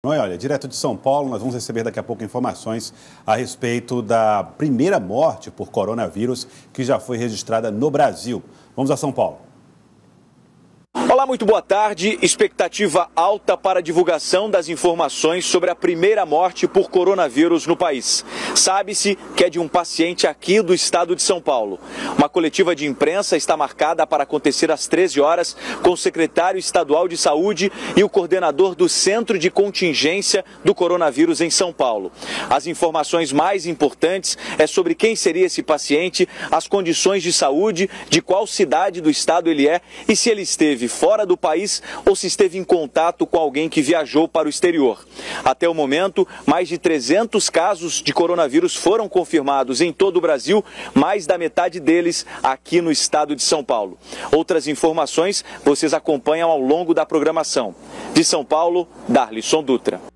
Noé, olha, direto de São Paulo, nós vamos receber daqui a pouco informações a respeito da primeira morte por coronavírus que já foi registrada no Brasil. Vamos a São Paulo. Olá, muito boa tarde. Expectativa alta para a divulgação das informações sobre a primeira morte por coronavírus no país. Sabe-se que é de um paciente aqui do estado de São Paulo. Uma coletiva de imprensa está marcada para acontecer às 13 horas com o secretário estadual de saúde e o coordenador do Centro de Contingência do Coronavírus em São Paulo. As informações mais importantes é sobre quem seria esse paciente, as condições de saúde, de qual cidade do estado ele é e se ele esteve fora do país ou se esteve em contato com alguém que viajou para o exterior. Até o momento, mais de 300 casos de coronavírus foram confirmados em todo o Brasil, mais da metade deles aqui no estado de São Paulo. Outras informações vocês acompanham ao longo da programação. De São Paulo, Darlisson Dutra.